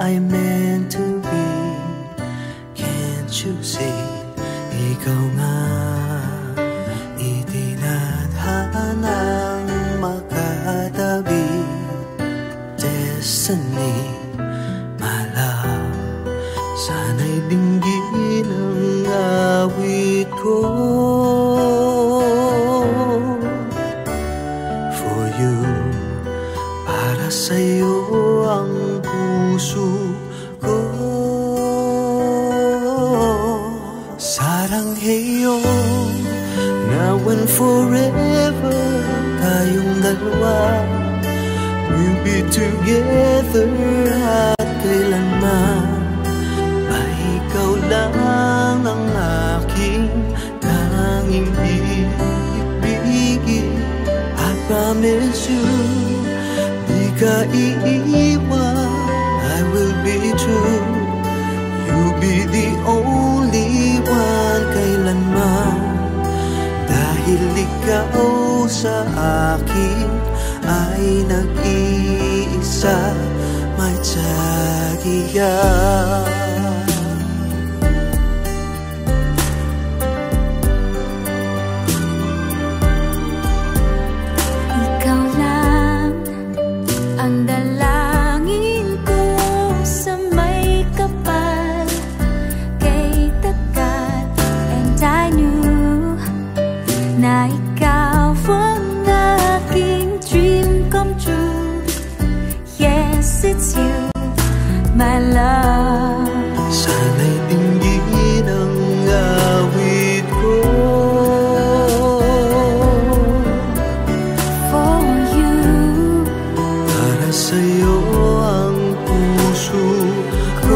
I meant to be. Can't you see? Ikaw nga itinadhanang makatabi. Destiny, my love, sana'y dinggin ang awit ko. For you, para sa'yo ang puso ko. Sarangheyo, now and forever, tayong dalawa, we'll be together at kailanman. Ay ikaw lang ang aking tanging ibigin. I promise you, di ka iiwan. I will be true. You'll be the only one kailanman. Dahil ikaw sa akin ay nag-iisa, may tsagiya. Ikaw lang ang dalangin ko sa may kapal kay tagat. And I knew na ikaw ang aking dream come true. Yes, it's you, my love. Sana'y dinggin ang awit ko. For you, Para sa'yo ang puso ko.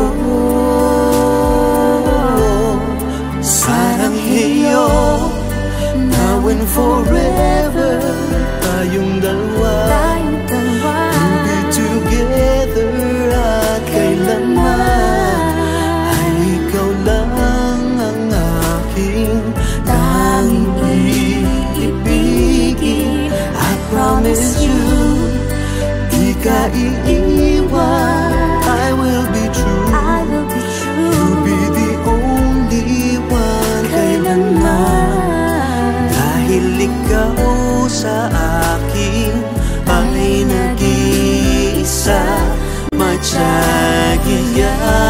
Sarangheyo, now and forever, tayong dalawa, we'll be together at kailanman. Ay ikaw lang ang aking tanging ibigin. I promise you, di ka iiwan. I will be true. I will be true. You'll be the only one kailanman. Dahil ikaw sa akin ay nag-iisa, may tsagiya.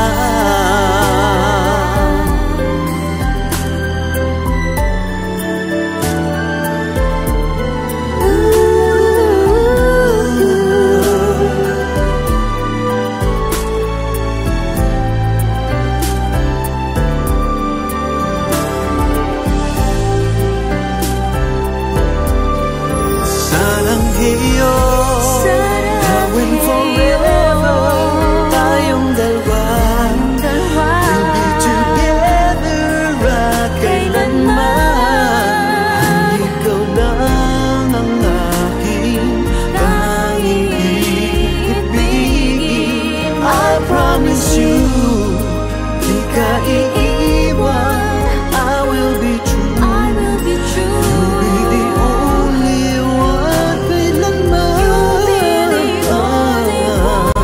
Sarangheyo, now and forever, tayong dalawa, we'll be together at kailanman. Ay ikaw lang ang aking tanging ibigin. I promise you, di ka iiwan. I will be true. I will be true. You'll be the only one kailanman. You'll be the only one.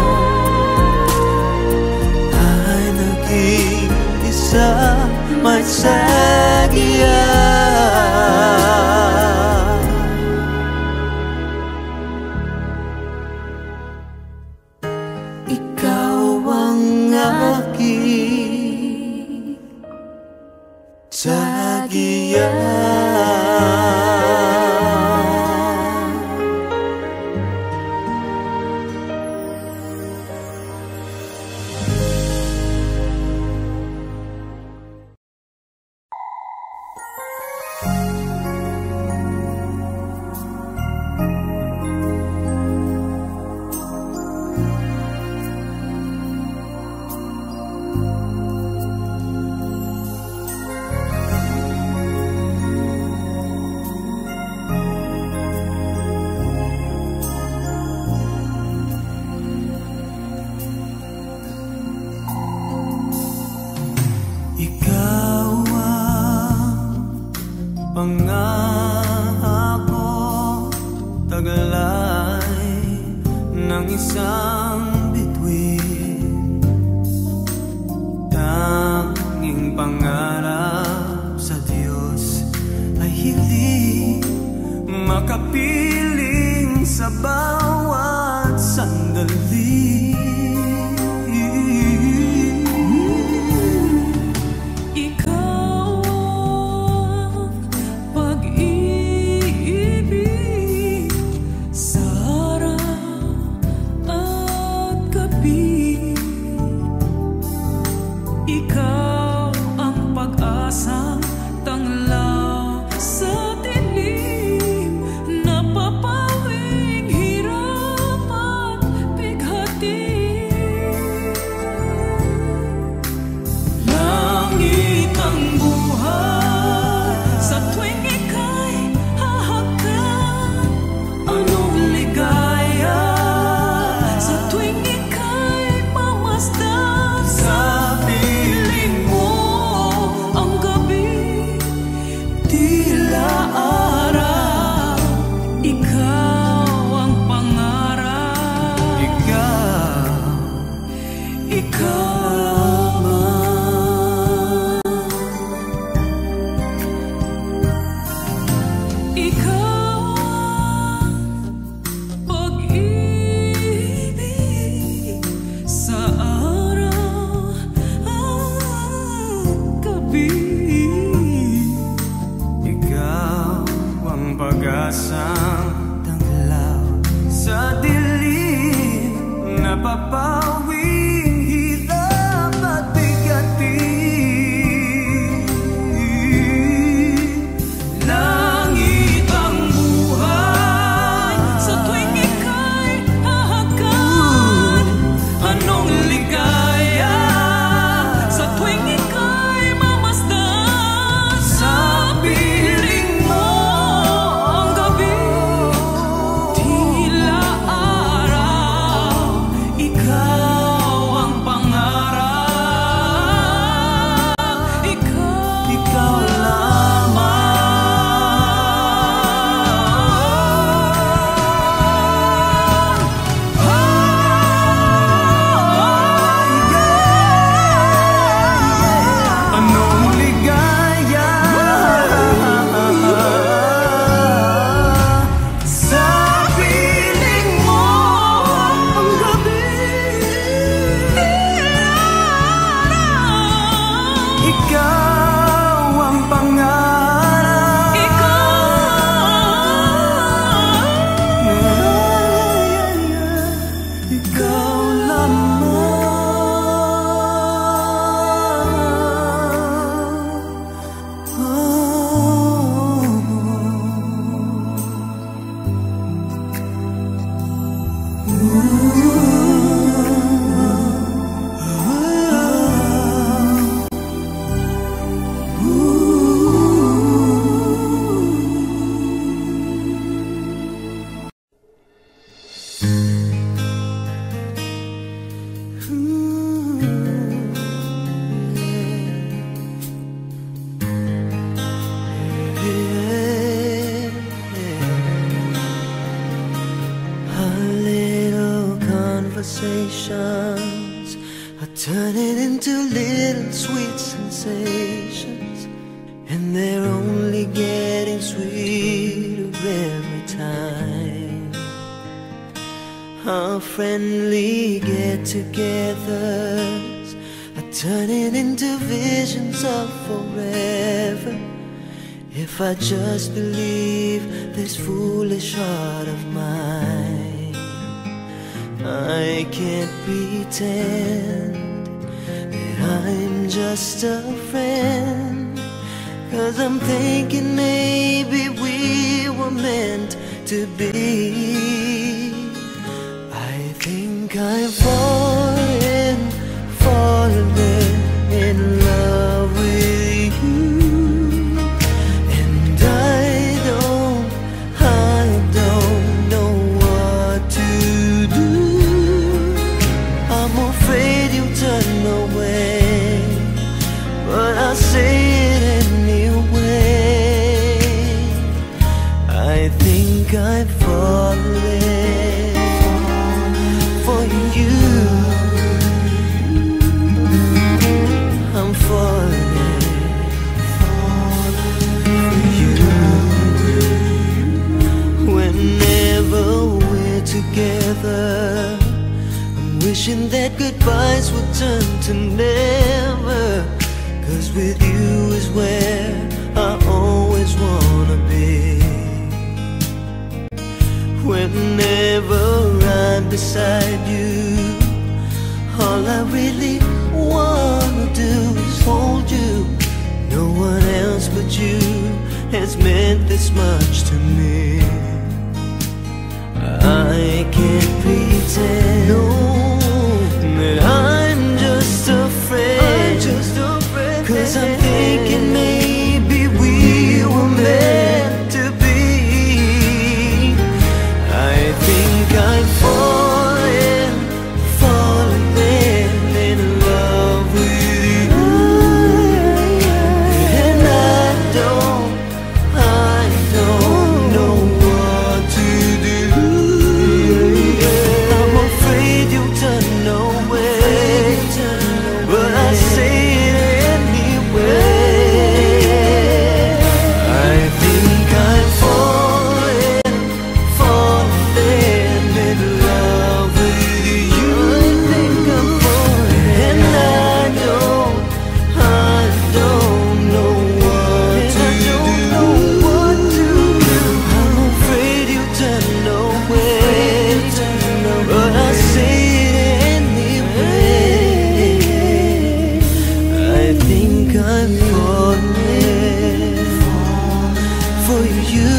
Ay nag-iisa, may tsagiya. Ikaw ang aking tsagiya. sa bawat sandali. Ikaw ang pag-ibig sa araw at gabi. Ikaw ang pag-asang tanglaw sa dilim, napapawing hirap at bighati. Langit ang buhay sa tuwing ika'y hahagan. Anong ligaya sa tuwing ika'y mamasdan. Sa piling mo ang gabi, tila araw. Ikaw ang pangarap. Ikaw lamang. Ikaw ang pag-ibig sa araw at gabi. Ikaw ang pag-asang tanglaw sa dilim, napapawing hirap at bigati. Langit ang buhay Sa tuwing ika'y hahagan. Anong ligaya sa tuwing ika'y mamasdan. Sa piling mo ang gabi, tila araw. Ikaw ang pangarap. Ikaw lamang. Anong ligaya sa piling mo ang gabi. Ikaw ang pangarap. Ikaw conversations are turning into little sweet sensations, and they're only getting sweeter every time. Our friendly get-togethers are turning into visions of forever. If I just believe this foolish heart of mine, I can't pretend that I'm just a friend, 'cause I'm thinking maybe we were meant to be. I think I've fallen in love with you, and I don't know what to do. I'm afraid you'll turn away, but I'll say it anyway. I think I've fallen for you. eyes will turn to never. 'Cause with you is where I always wanna be. Whenever I'm beside you, all I really wanna do is hold you. No one else but you has meant this much to me. I can't pretend, no, that I'm just a friend. 'Cause I'm thinking maybe we were meant to be. I think I'm falling in love with you. And I don't know what to do. I'm afraid you'll turn away, but I say it anyway. I think I'm falling in love with you. I think I'm falling, and I don't know what to do. I'm afraid you turn away, but I say it anyway. I think I'm falling for you.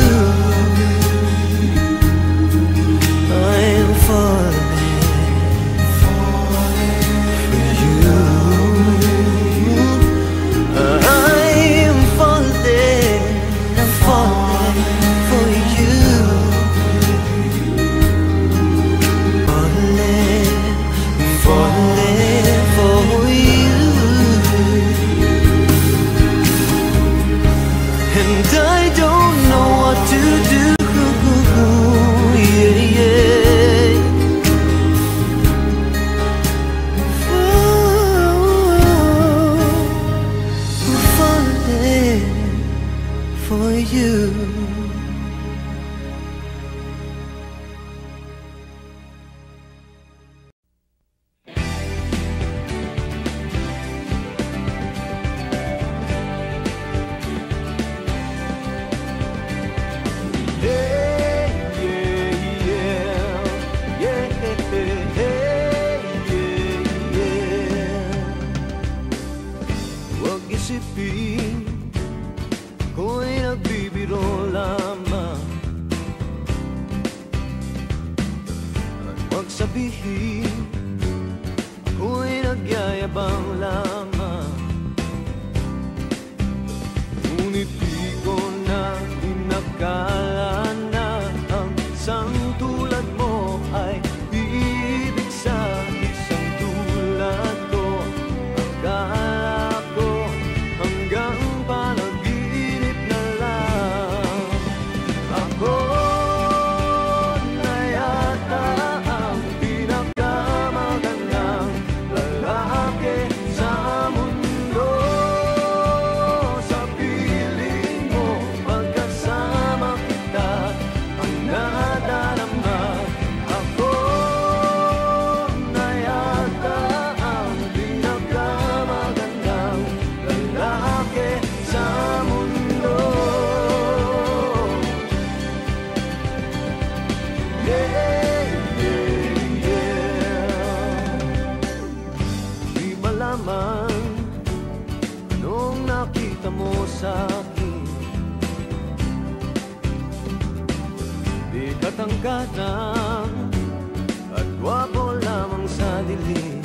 I'm falling for you. I'm falling for you. Falling for you. And I don't know what to do. Yeah, yeah. Falling for you. Huwag isipin ko'y nagbibiro lamang, at huwag sabihin ako'y nagyayabang lamang. Ngunit di ko na inakala na ang isang tulad mo ay ibig sa isang tulad ko. Akala ko hanggang panaginip na lang. Ako na yata ang pinakamagandang lalaki sa mundo. Sa piling mo pagkasama kita ang nadarama. Ako na yata ang pinakamagandang lalaki sa mundo. Yeah, yeah, yeah. Di malaman anong nakita mo sa akin. Di katangkatang at gwapo lamang sa dilim.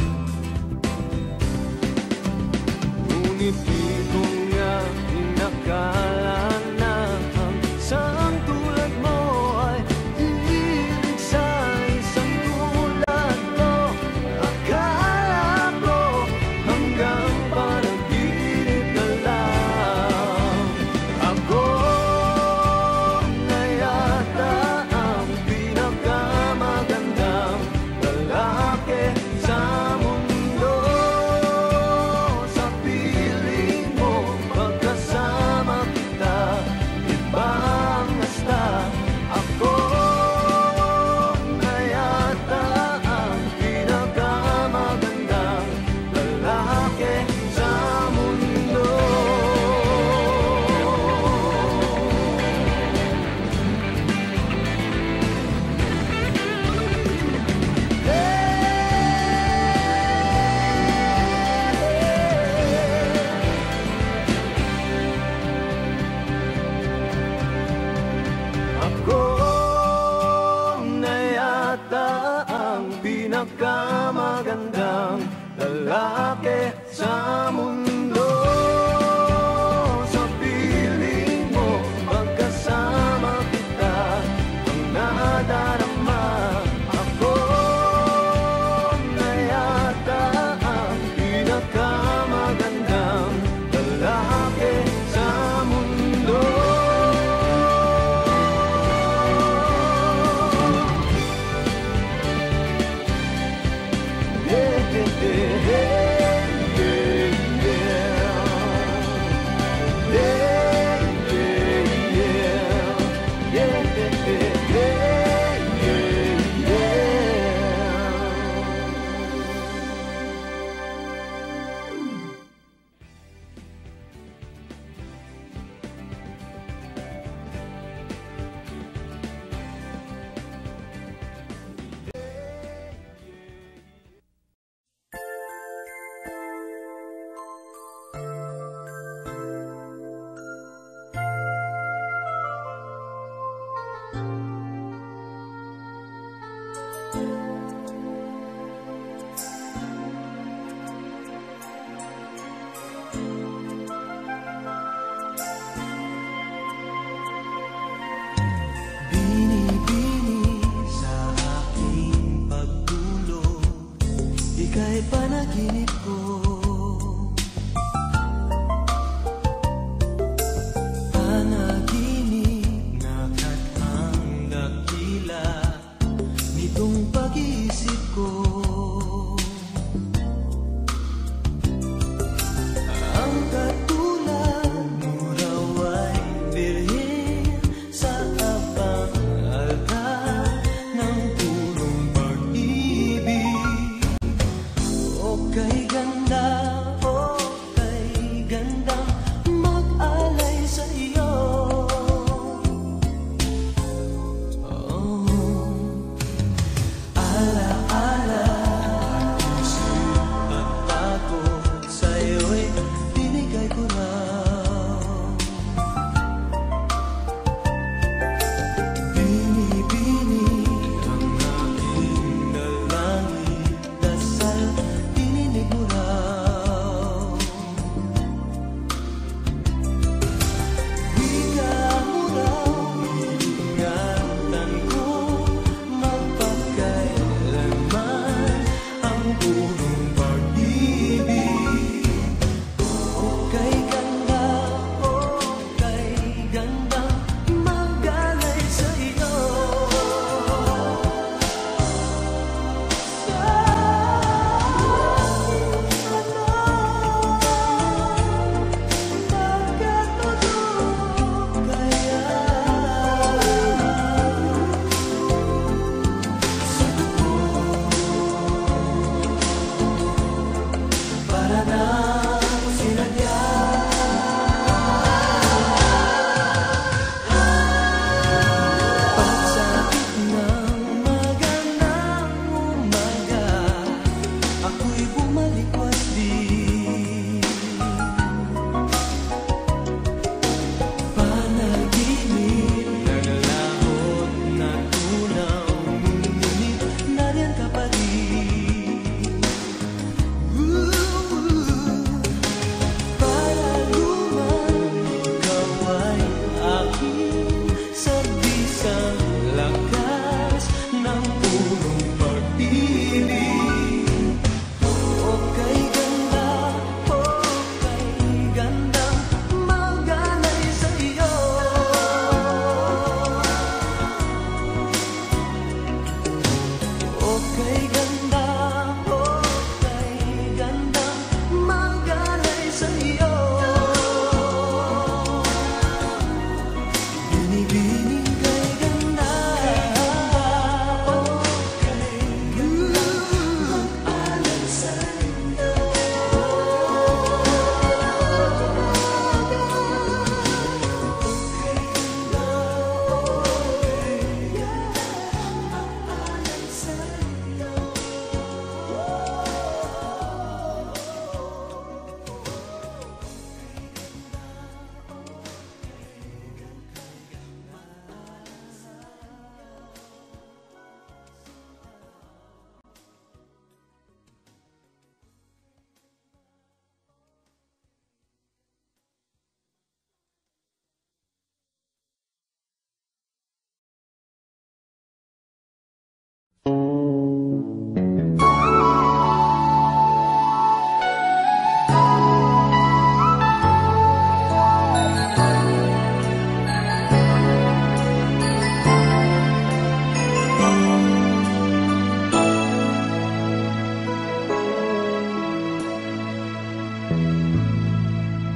Ngunit di ko nga inakala na ang isang tulad mo ay hilig sa isang tulad ko. Akala ko hanggang panaginip na lang. Ako na yata ang pinakamagandang lalaki sa mundo. Sa piling lalaki sa mundo. Sa piling mo, pagkasama kita, ang nadarama. Ako na yata ang pinakamagandang lalaki sa mundo. Yeah, yeah, yeah, yeah, yeah.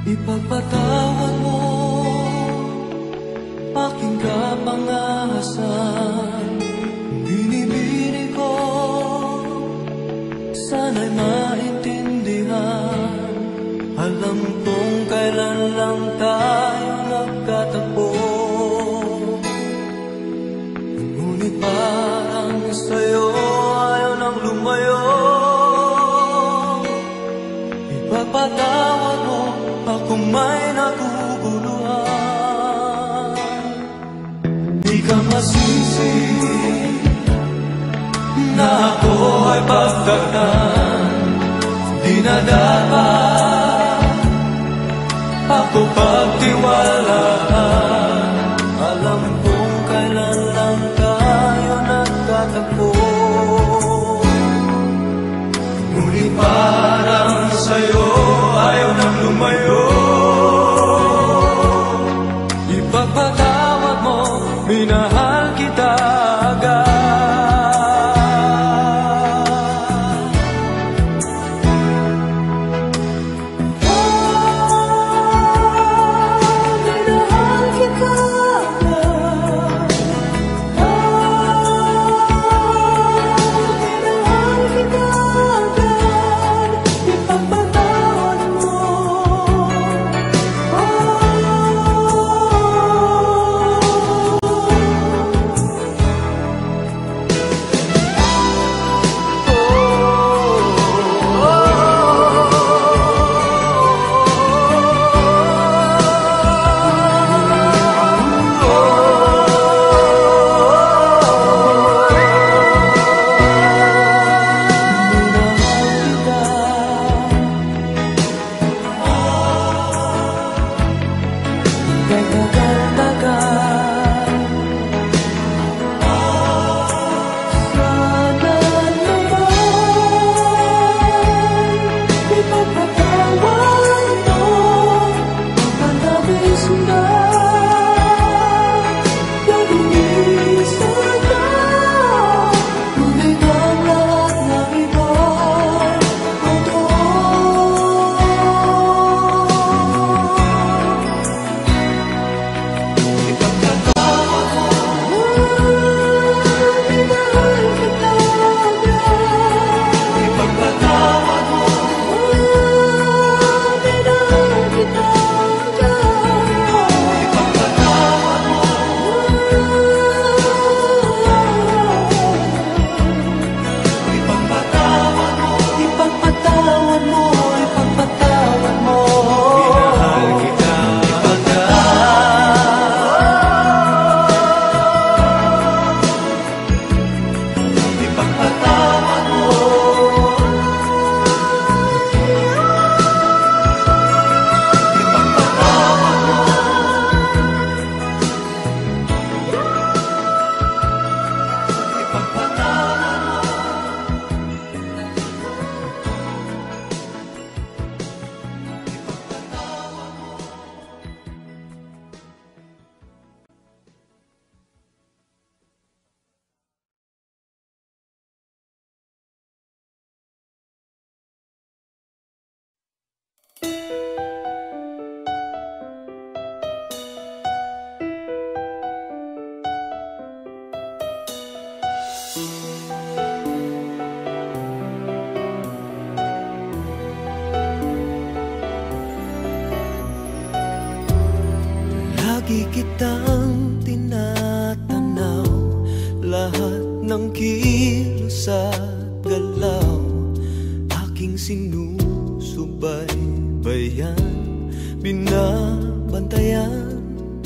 Ipagpatawad mo aking kapangahasan. Binibini ko, sana'y maintindihan. Alam kong kailan lang tayo nagkatagpo, ngunit parang sa'yo ayaw nang lumayo. Ipagpatawad mo ako may naguguluhan. Di ka masisi na ako ay pagdagdan. Di na dapat ako pagtiwalaan. Alam kong kailan lang tayo nagtatagpo, ngunit parang sa'yo ayaw nang lumayo. Ipagpatawad mo, minahal kita agad. Minahal kita agad. Minahal kita agad. Ipagpatawad mo. Lagi kitang tinatanaw, lahat ng kilos at galaw aking sinusubaybayan, binabantayan.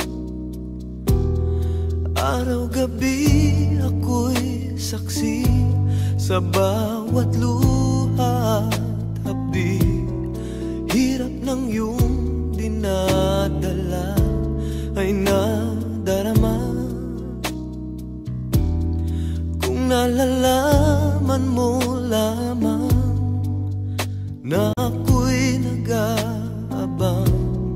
Araw-gabi ako'y saksi sa bawat luha at hapdi. Hirap ng iyong dinadala ay nadarama. Kung nalalaman mo lamang na ako'y nag-aabang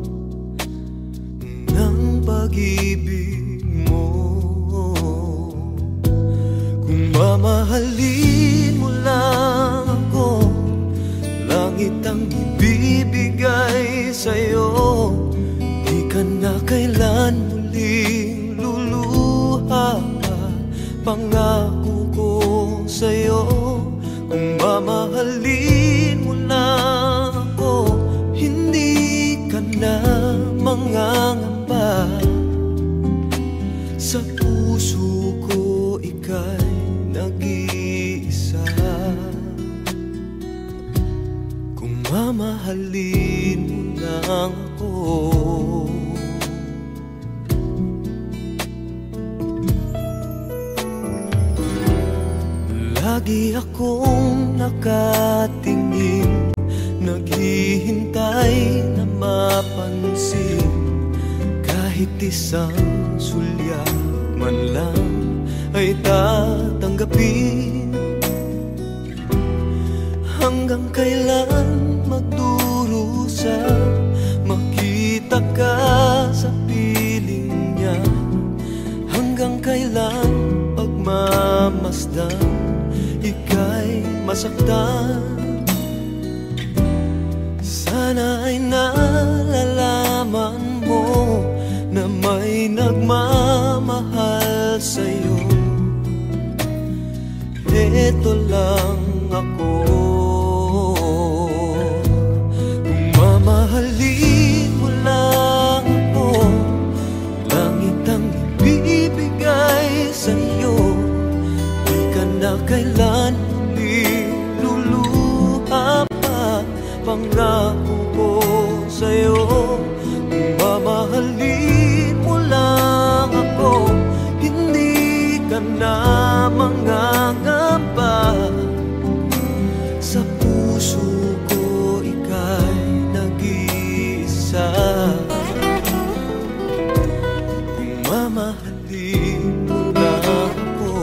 ng pag-ibig mo, kung mamahalin mo lang ako, langit langit ang ibibigay sa'yo. Di ka na kailan muling luluha. Pangako ko sa'yo, kung mamahalin mo na ako, hindi ka na mangangamba. Sa puso ko ika'y nag-iisa. Kung mamahalin mo lang ako, lagi akong nakatingin, naghihintay na mapansin. Kahit isang sulyap man lang ay tatanggapin. Hanggang kailan magdurusa, makita ka sa piling niya? Hanggang kailan pagmamasdan, ika'y masaktan? Sana ay nalalaman mo na may nagmamahal sa'yo. Ito lang ako. Kung mamahalin mo lang ako, langit ang ibibigay sa'yo. Di ka na kailan muling luluha pa. Pangako ko sa'yo, kung mamahalin mo lang ako, hindi ka na mangangamba. Sa puso ko ika'y nag-iisa. Kung mamahalin mo lang ako.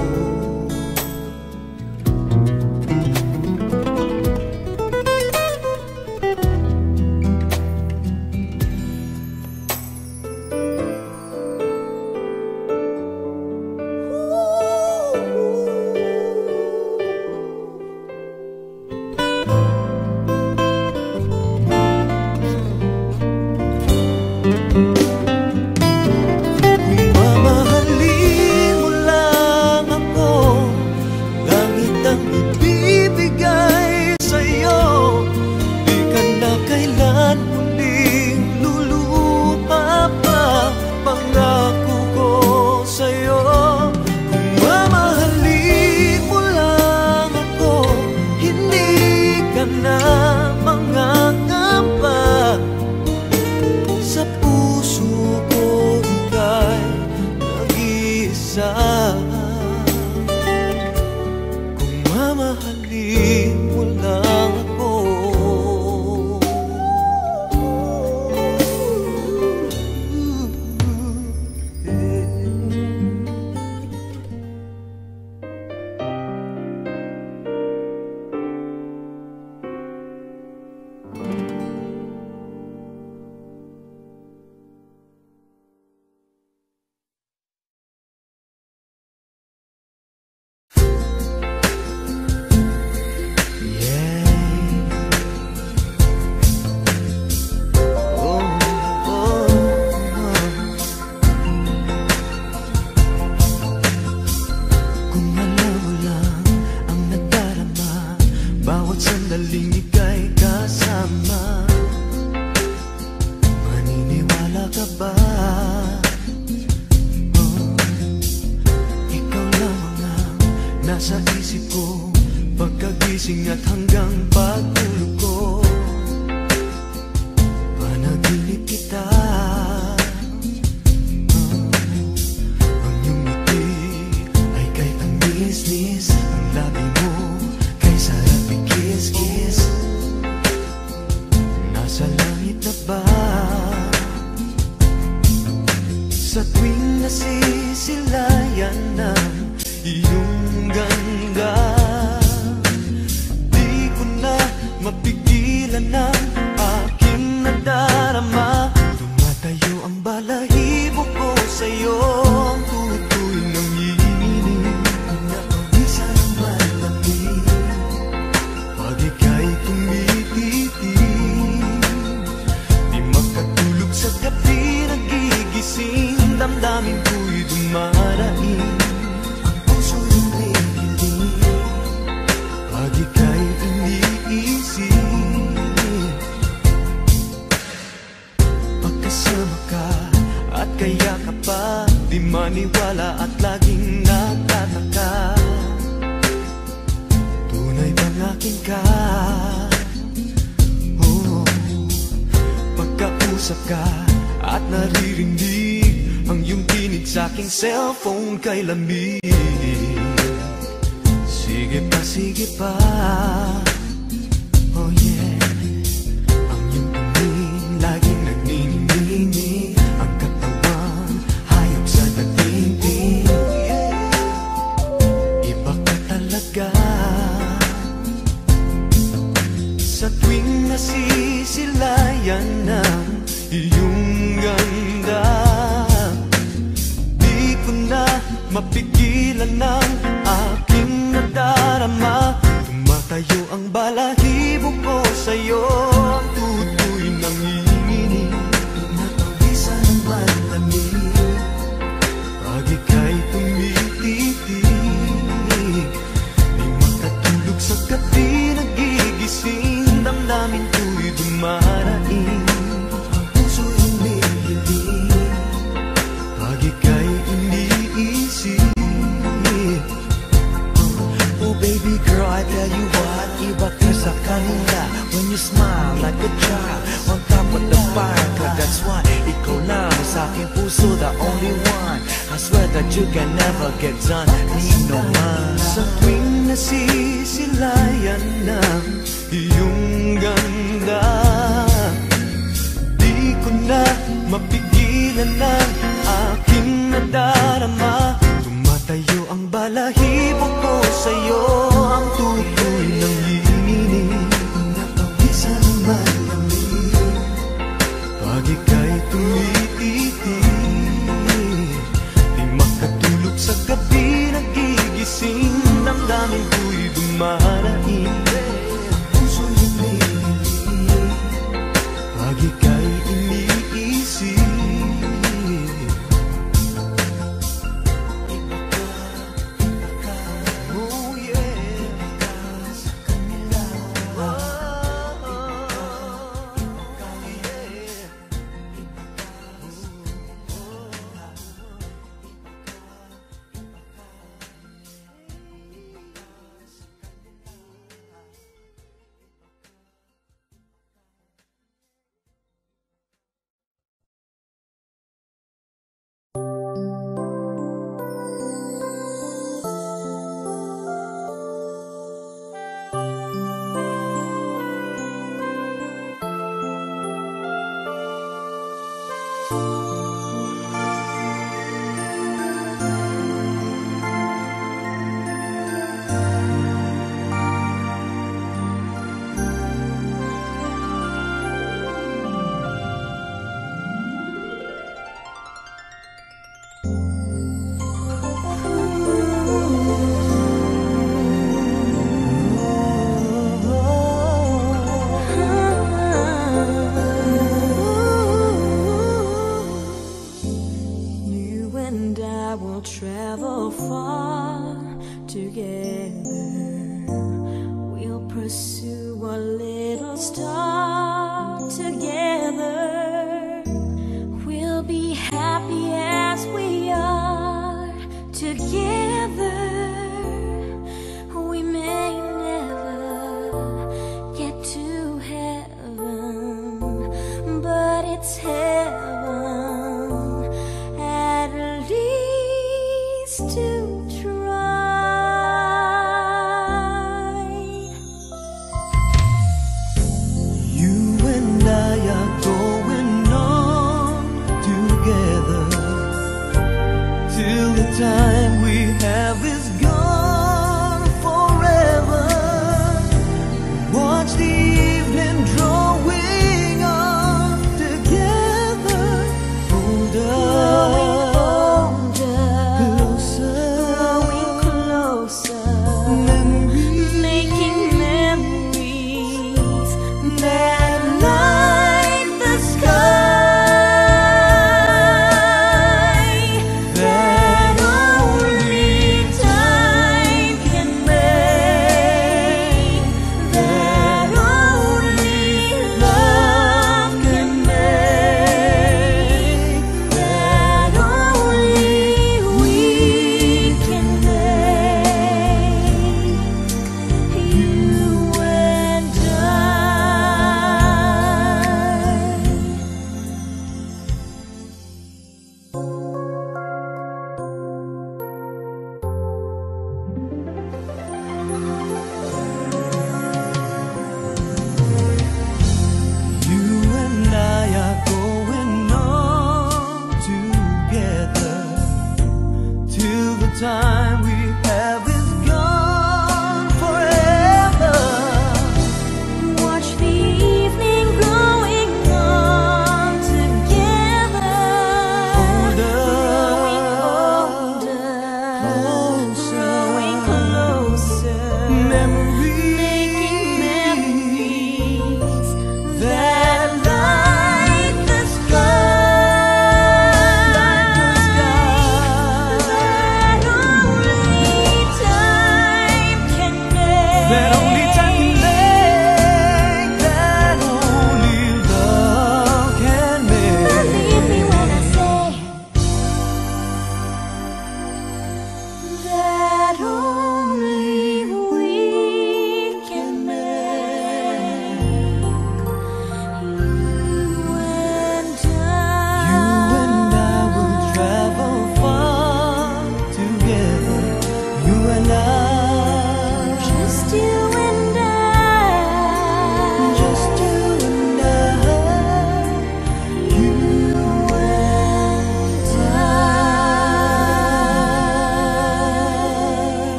Kung mamahalin mo lang ako. Nasa isip ko, pagkagising at hanggang pagtulog ko, panaginip kita. Ang iyong ngiti ay kay tamis-nis, ang labi mo kay sarap ikis-kis. Nasa langit na ba? Sa tuwing nasisilayan ng iyong ganda, di ko na mapigilan ang aking nadarama. Tumatayo ang balahibo ko sa'yo, tutuloy ng inig na pawisan ng malamig. Pag ika'y tumiti maniwala at laging nagtataka, tunay bang akin ka? Oh, pagkausap ka at naririnig ang iyong tinig sa aking cellphone kay lamig. Sige pa, sige pa, oh yeah. Ang iyong tingin laging nagniningning, ang katawan hayop sa datingting. Iba ka talaga. Sa tuwing nasisilayan ng iyong ganda, di ko na mapigilan ng aking nadarama. Tumatayo ang balahibo ko sa'yo, ang tutoy ng hingin, pinapawisan ng malamig. Pag ika'y tumititig, di makatulog sa gabi, nagigising, damdamin ko'y dumaraing. Ang puso'y umiiling pag ika'y iniisip. Oh baby girl, I tell you what, iba ka sa kanila when you smile like a child on top of the fire. Cause that's why ikaw lang sa aking puso, the only one. I swear that you can never get done, need no man. Sa tuwing nasisilayan ng iyong ganda, di ko na mapigilan ng aking nadarama. Tumatayo ang balahibo ko sa'yo, ang tutoy ng hingin, pinapawisan ng malamig. Pag ika'y tumititig, di makatulog sa gabi, nagigising, damdamin ko'y dumaraing. Puso'y umiiling pag ika'y iniisip.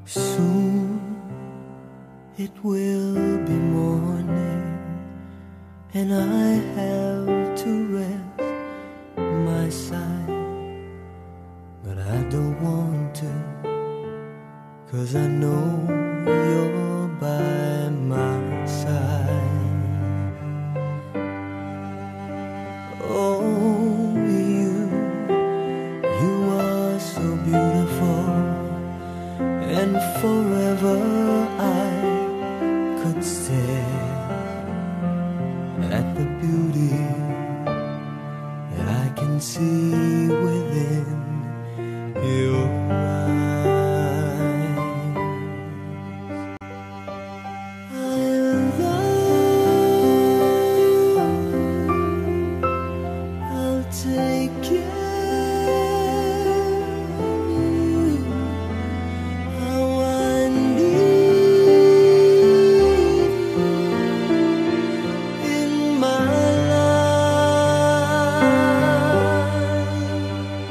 Soon it will be morning, and I have to rest my side. But I don't want to, 'cause I know you're by my side. Oh, you are so beautiful, and forever I could stare at the beauty that I can see within your eyes. I love you. I'll take care of you. How I need in my life.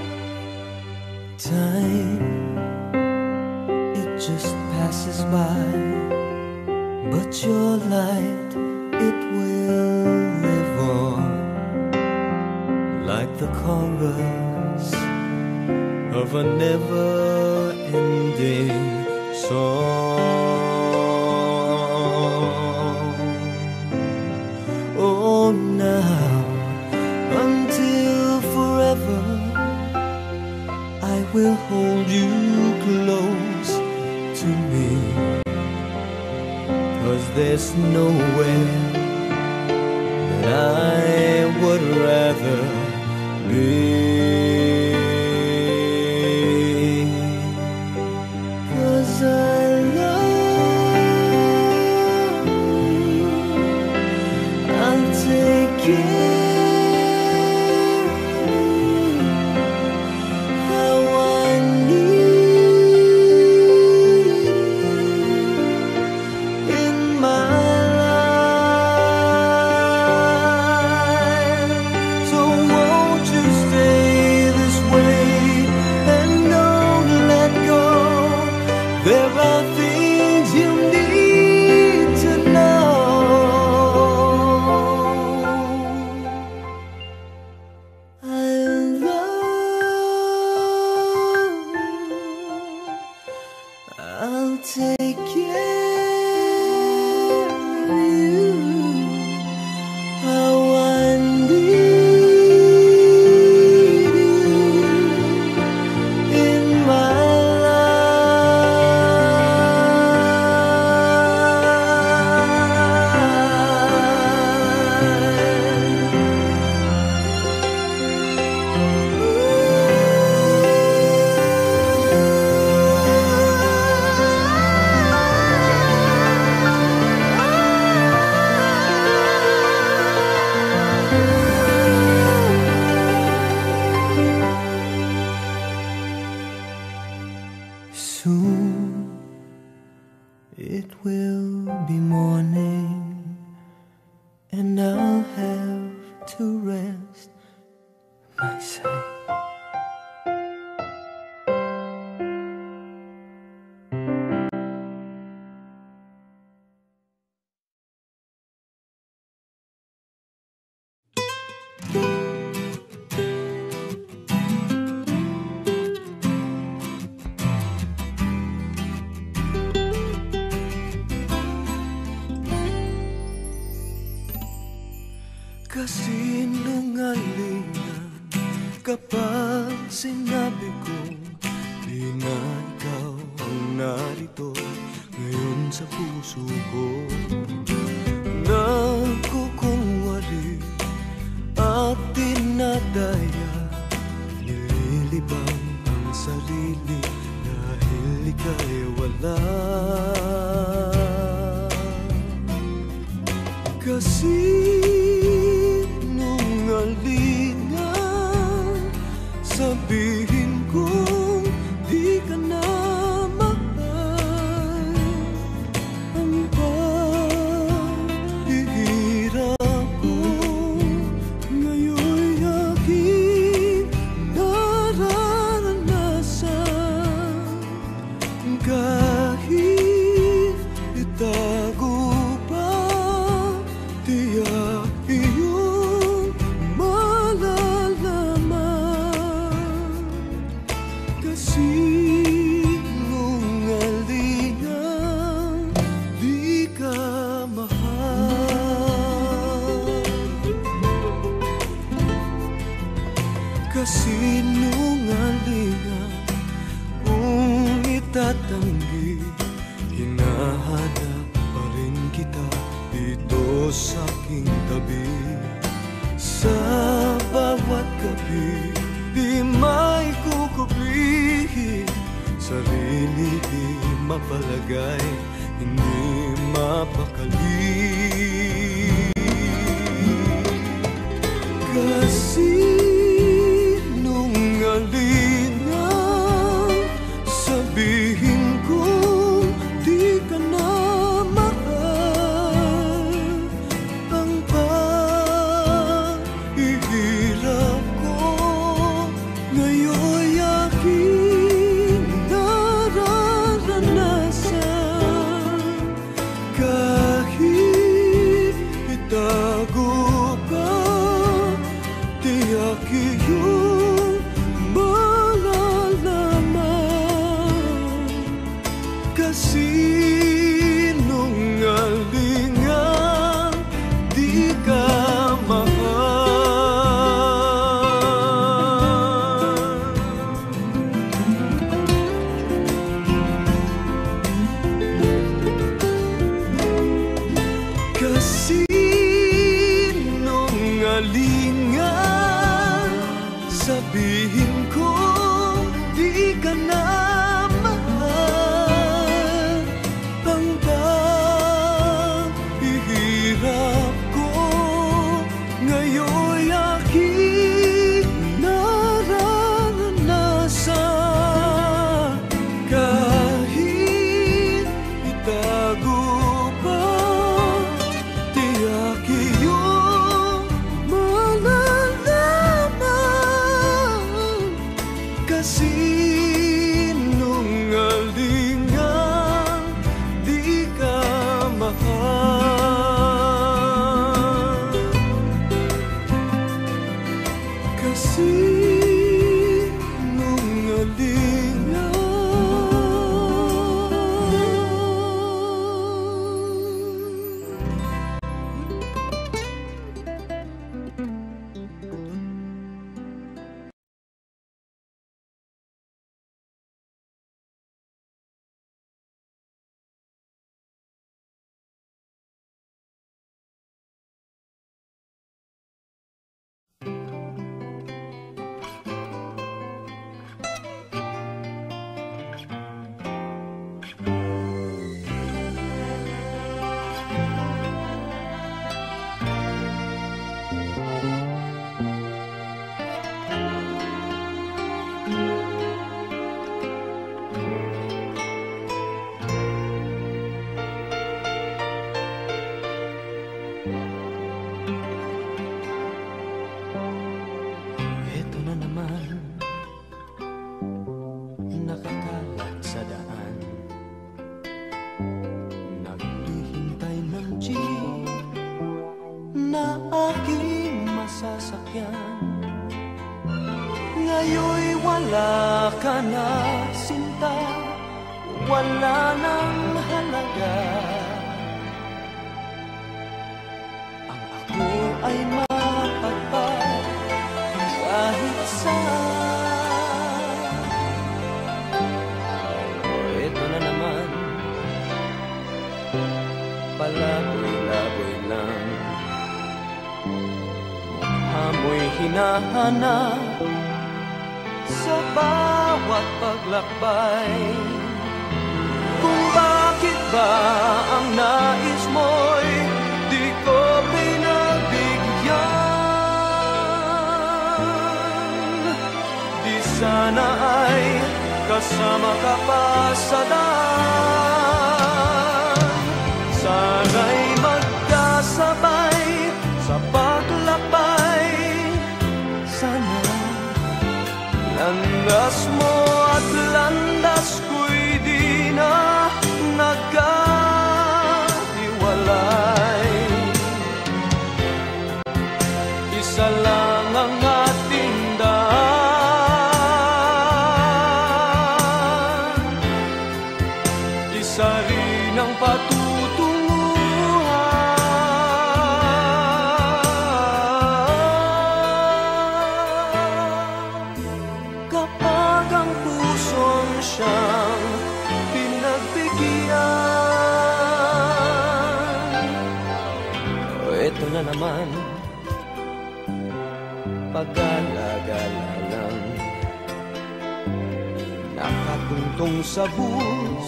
Time, it just passes by, but your light, it will live on, like the chorus of a never-ending song. Oh, now, until forever, I will hold you close to me, 'cause there's nowhere that I would rather be. 'Cause I love you. I'll take care of you. How I need in my life. So won't you stay this way and don't let go? There are things you need to know. I love you. I'll take care of you. How I need you in my soon it will be morning, and I'll have to rest my sight. Kasinungalingan kapag sinabi kong di na ikaw ang narito ngayon sa puso ko. Nagkukunwari at dinadaya, nililibang ang sarili dahil ika'y wala. Kasinungalingan, sabihin kong di ka na mahal. Ang paghihirap ko ngayon'y aking nararanasan. magtatanggi, hinahanap pa rin kita dito sa aking tabi. Sa bawat gabi, di may kukubi, sarili di mapalagay, hindi mapakali. Kasi nungalingan, sabihin kong di ka na mahal. Ang paghihirap ko ngayon'y aking nararanasan. Kahit itago ka, tiyak iyong malalaman. Kasi nungalingan, di ka mahal. Kasi nungalingan, sabihin ko di ka na mahal. Ang paghihirap ko ngayon'y aking nararanasan. Kahit itago pa, tiyak iyong malalaman. Kasi nungalingan, di ka mahal. Kasi eto na naman, nakakalat sa daan, naghihintay ng jeep na aking masasakyan. Ngayon'y wala ka na, sinta, wala nang halaga. Ang ako ay mapagpag kahit saan. Ito na naman, palaboy-laboy lang, mukha mo'y hinahanap sa bawat paglakbay. Kung bakit ba ang nais mo'y di ko pinagbigyan. Di sana ay kasama ka pa sa daan. Sana'y magkasabay sa paglakbay. Sana landas mo at landas ko'y di na nagkahiwalay. Isa lang ang ating daan, isa rin ang patutunguhan. Kapag ang pusong siyang naman, pag-alagala lang. Nakatungtong sa bus,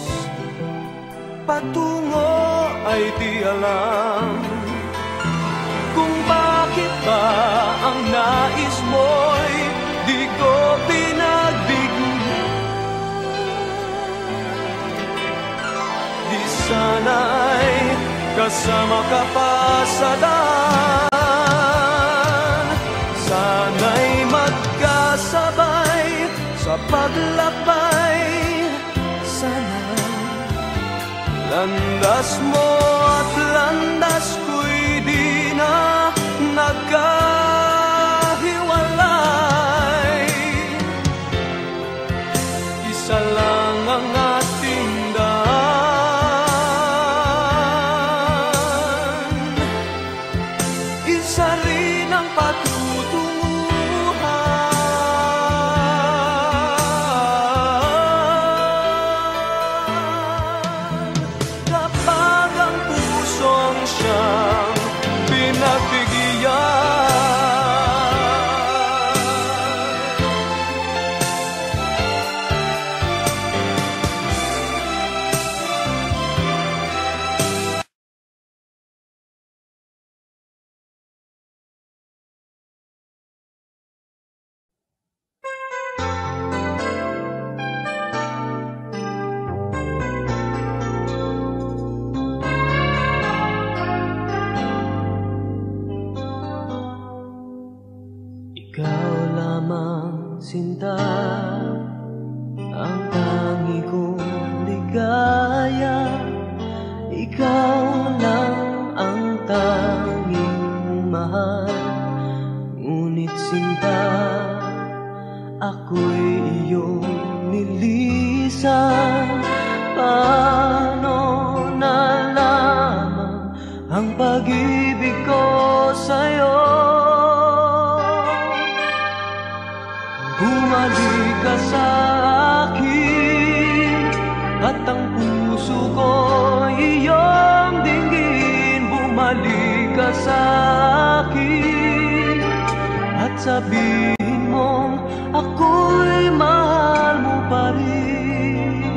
patungo ay di alam kung bakit ba ang nais mo'y di ko pinagbigyan. Di sana'y kasama ka pa sa daan, sana'y magkasabay sa paglakbay. Sana landas mo at landas ko'y di na nagkahiwalay. Isa lang ang ating daan, isa rin ang patutunguhan. Kapag ang puso ang siyang pinagbigyan, ikaw lamang sinta, ang tangi kong ligaya. Ikaw lang ang tanging mahal. Ngunit sinta, ako'y iyong nilisan. Paano na lamang ang pag-ibig ko sa'yo? Bumalik ka sa akin at ang puso ko iyong dinggin. Bumalik ka sa akin at sabihin mong ako'y mahal mo pa rin.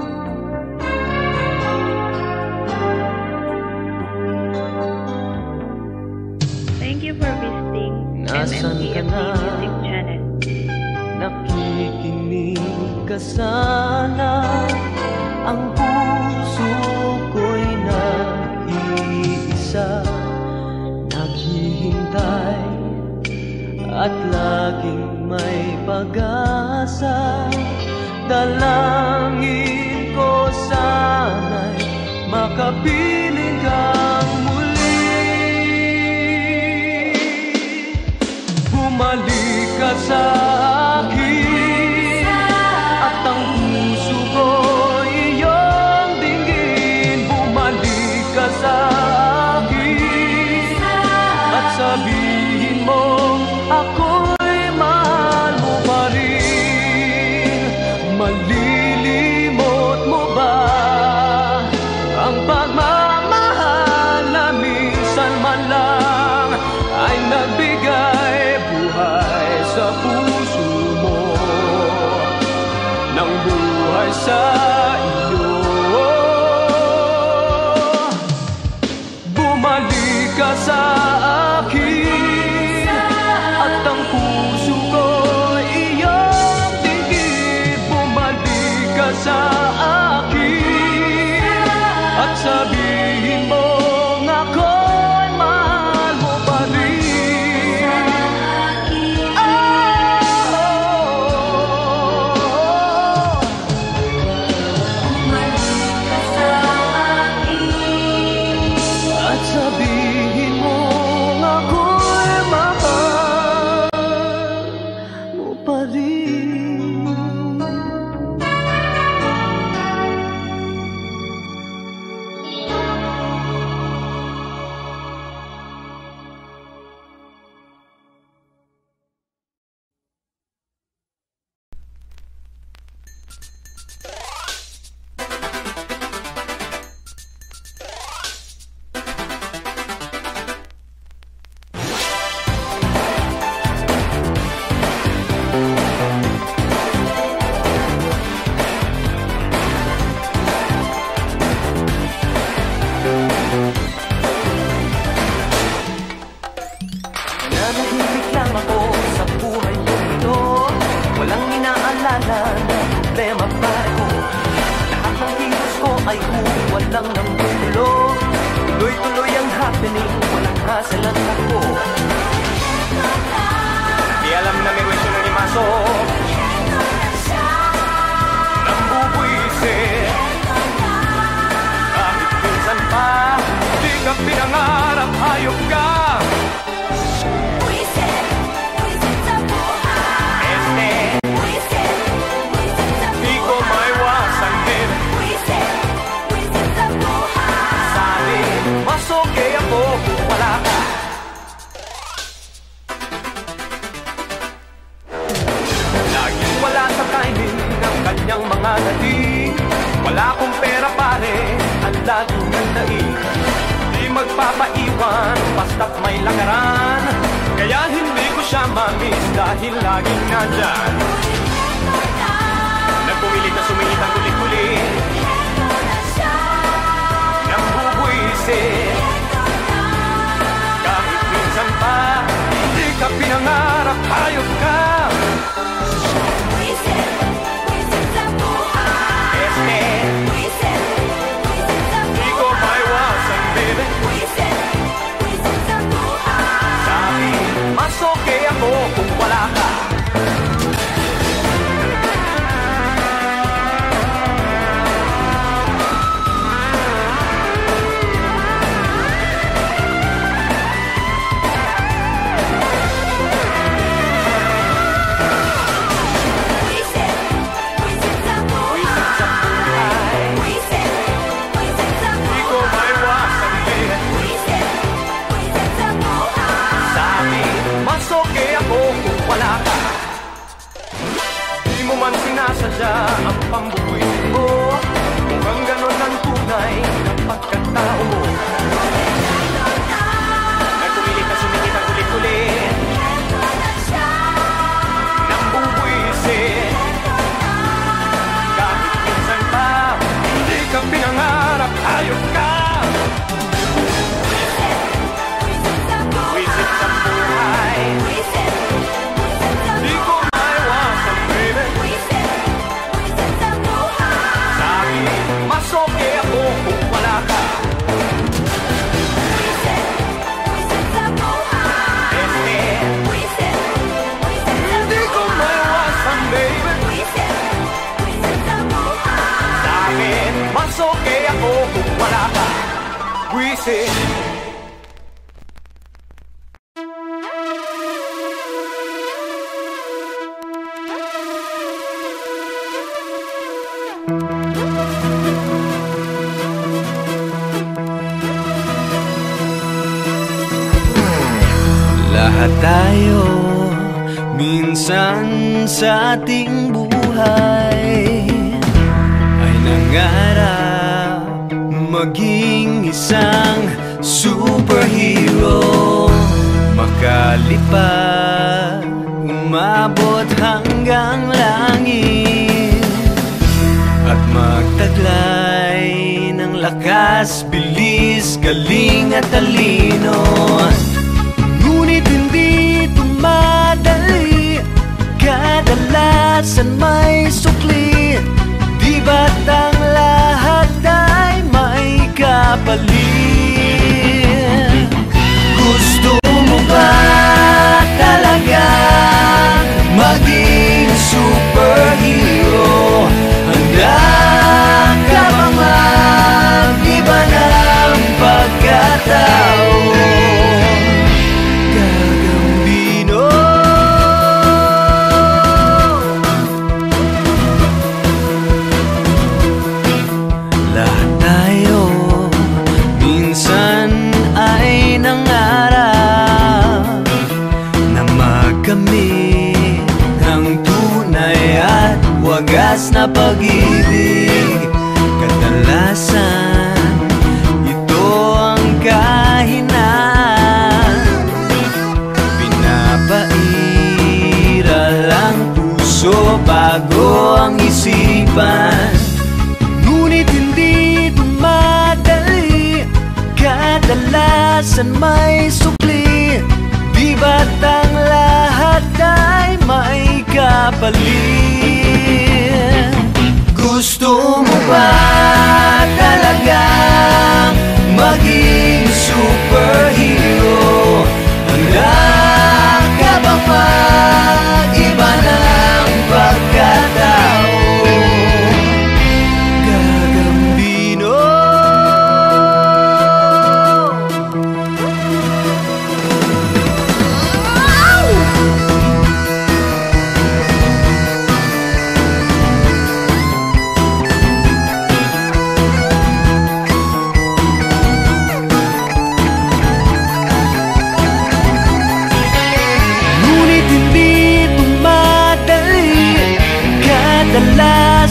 Thank you for visiting Nasaan ka MMTFD na? Music Channel. Nakikinig ka sana, ang puso ko'y nag-iisa, naghihintay at laging may pag-asa. Dalangin ko sana'y makapiling kang muli. Bumalik ka sa akin at ang puso ko iyong dinggin. Bumalik ka sa akin at sabihin mo ako'y mahal mo pa rin. Malilimot mo ba ang pagmamahal ay walang nanggugulo. Tuloy-tuloy ang happening, walang hassle at ako. Di alam na may kwestiyon ng limaso, nambubuisit. Kahit minsan pa, di ka pinangarap, hayop ka. Buisit, buisit sa buhay. Buisit, buisit sa buhay. Di ko maiwasan din. Buisit, buisit sa buhay. Sabi, mas okay ako kung wala ka. Laging wala sa timing ng kanyang mga dating. Wala akong pera pare, ang laging nandaig. Di magpapaiwan, basta't may lakaran. Kaya hindi ko siya mamiss dahil laging nandyan. Nagpumilit na sumingit ang kulit-kulit, nambubuisit. Kahit minsan pa, hindi ka pinangarap, hayop ka. Buisit, buisit sa buhay. Buisit, buisit sa Di ko buhay. maiwasan, baby. Buisit, buisit sa buhay. Sabi, mas okay ako kung wala ka. Buisit, buisit sa buhay. Buisit, buisit sa Di ko buhay. maiwasan, baby. Buisit, buisit sa buhay. Sabi, mas okay ako kung wala ka. Di mo man sinasadya ang pambubuisit mo. Mukhang ganon ang tunay na pagkatao mo. Nagpumilit na sumingit ang kulit-kulit, nambubuisit. Kahit minsan pa, hindi ka pinangarap, hayop ka. Buisit sa buhay, di ko maiwasan, baby. Sabi, mas okay ako kung wala ka. Hindi ko maiwasan, baby. Sa akin, mas okay ako kung wala ka. Buisit. Lahat tayo minsan sa ating buhay ay nangarap maging isang superhero, makalipad, umabot hanggang langit at magtaglay ng lakas, bilis, galing at talino. Ngunit hindi tumadali, kadalasan may sukli. Di ba't ang lahat ay may kapalit? Gusto mo ba talaga maging superhero? Handa ka bang mag-iba ng pagkatao? Gagambino. Lahat tayo minsan ay nangarap na makamit ng tunay at wagas na pag-ibig. Kadalasan ito ang kahinaan, pinapairal ang puso bago ang isipan. Ngunit hindi tumadali, kadalasan may sukli. Di ba't ang lahat ay may kapalit? Gusto mo ba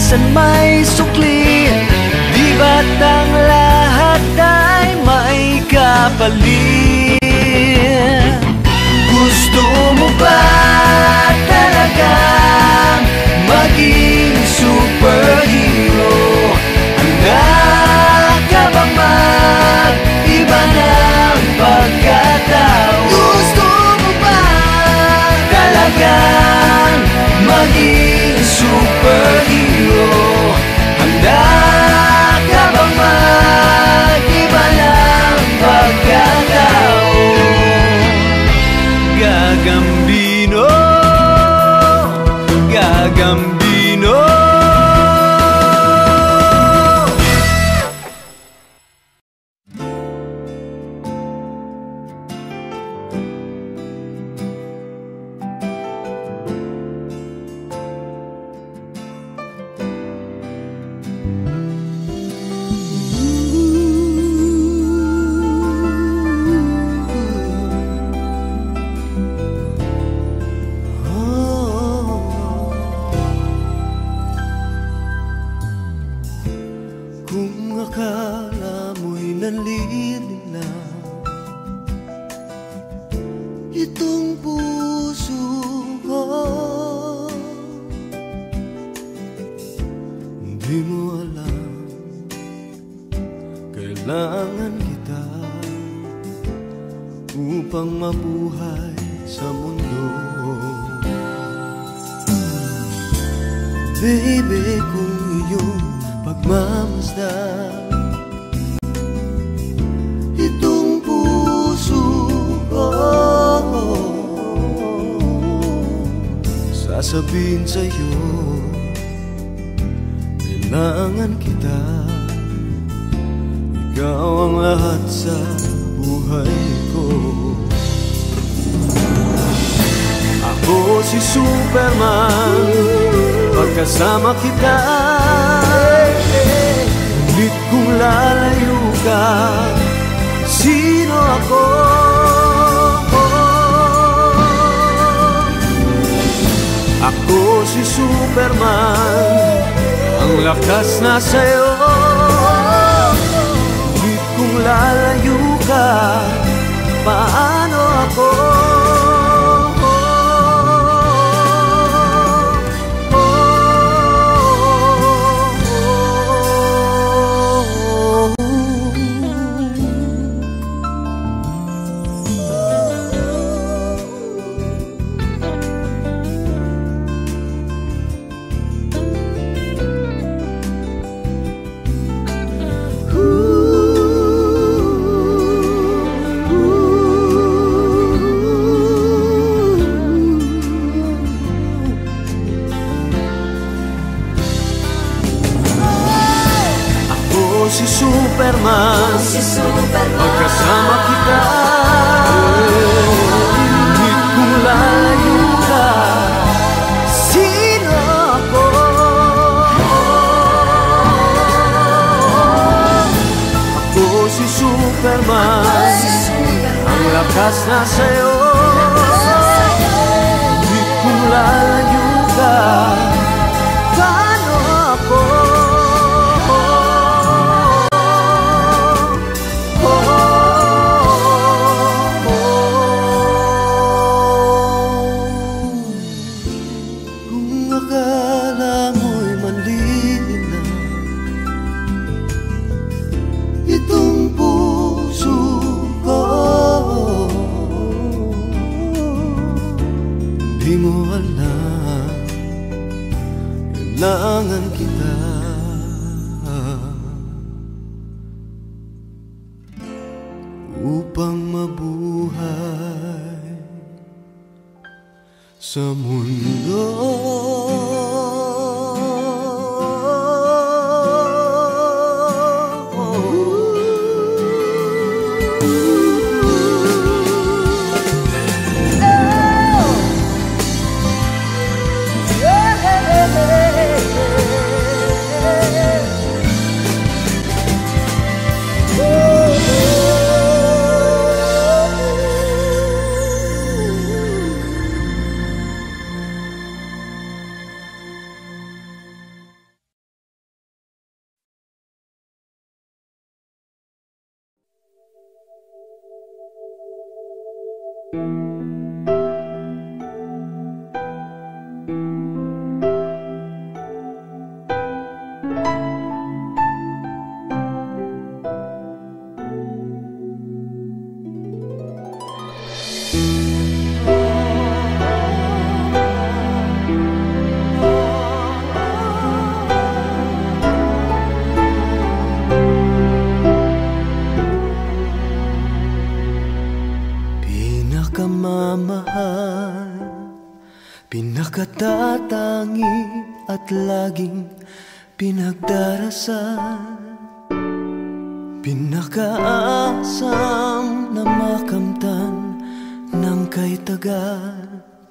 minsan may sukli. Di ba't ang lahat ay may kapalit? Gusto mo ba talagang maging superhero? Handa ka bang mag-iba ng pagkatao? Gusto mo ba talagang maging superhero? Handa ka bang mag-iba ng pagkatao? Gagambino, Gagambino. Kung akala mo'y nanlililang itong puso ko, hindi mo alam, kailangan kita upang mabuhay sa mundo. Baby, kung iyong pagmamasdan itong puso ko, sasabihin sa'yo, kailangan kita. Ikaw ang lahat sa buhay ko. Ako si Superman, pagkasama kita. Ngunit kung lalayo ka, sino ako? Ako si Superman, ang lakas na sa'yo. Ngunit kung lalayo ka, paano ako? Si Superman, magkasama kita. Ngunit kung lalayo ka, sino ako? Ako si Superman, ang lakas na sa'yo. Ngunit kung lalayo ka, paano ako? Akala mo'y manlililang itong puso ko, di mo alam, kailangan kita upang mabuhay sa mundo. Pinakamamahal, pinakatatangi at laging pinagdarasal, pinakaasam na makamtan ng kay tagal.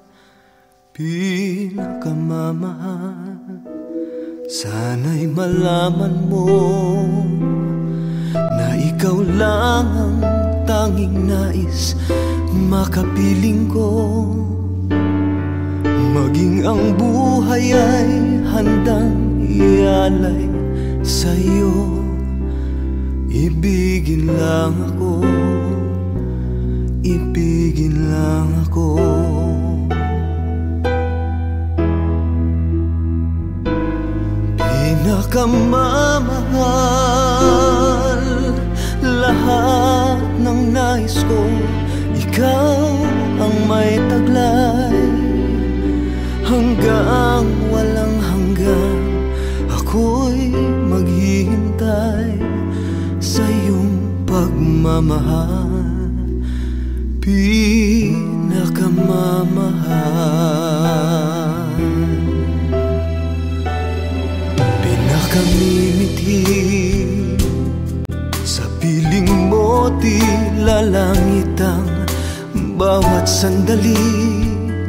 Pinakamamahal, sana'y malaman mo na ikaw lang ang tanging nais makapiling ko. Maging ang buhay ay handang ialay sa'yo. Ibigin lang ako, ibigin lang ako. Pinakamamahal, lahat ng nais ko, ikaw ang may taglay. Hanggang walang hanggan, ako'y maghihintay sa iyong pagmamahal. Pinakamamahal, pinakamimithi sa piling mo, tila langit ang bawat sandali.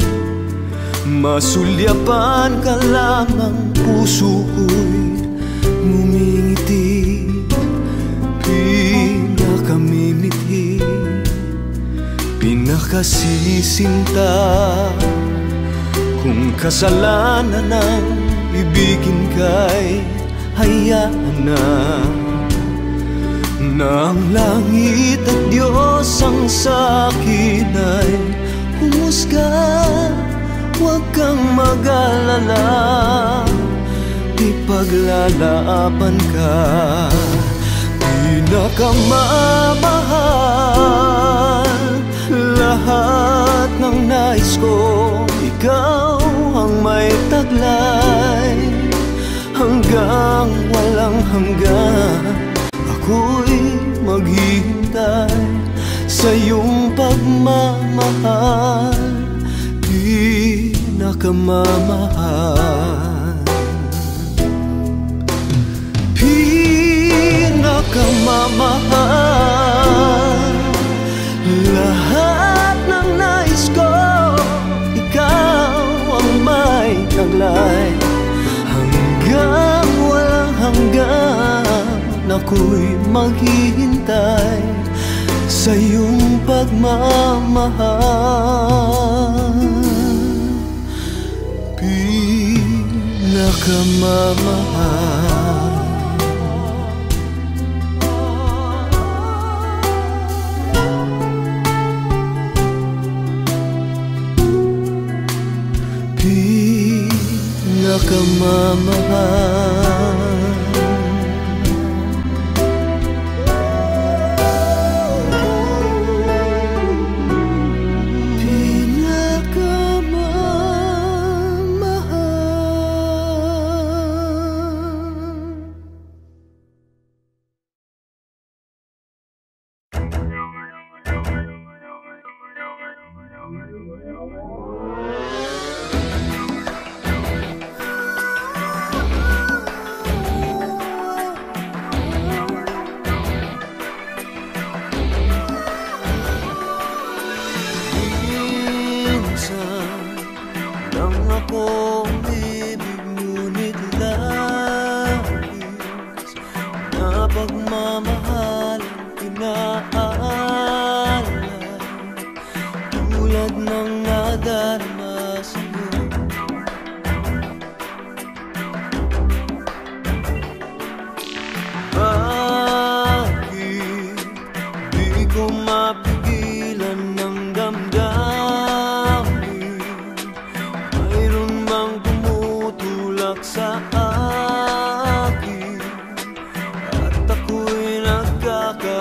Masulyapan ka lamang, puso ko'y ngumingiti. Pinakamimithi, pinakasisinta. Kung kasalanan ang ibigin ka'y hayaan na ang langit at Diyos ang sa'kin ay humusga. Huwag kang mag-alala, ipaglalaban ka. Pinakamamahal, lahat ng nais ko, ikaw ang may taglay. Hanggang walang hanggan, ako'y maghihintay sa iyong pagmamahal. Pinakamamahal, pinakamamahal, lahat ng nais ko, ikaw ang may taglay. Hanggang walang hanggan, ako'y maghihintay sa iyong pagmamahal. Pinakamamahal, pinakamamahal. Pagmamahal inaalay, tulad ng nadarama sa'yo. Bakit di ko mapigilan ng damdamin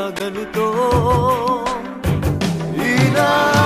ganito. Ina